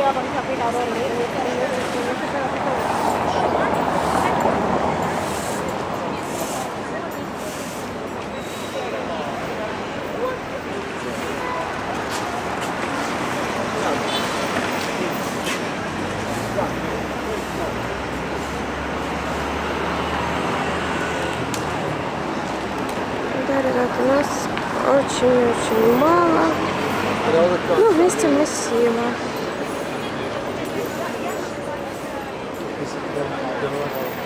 Да, ребята, у нас очень-очень мало. Ну, вместе мы сила.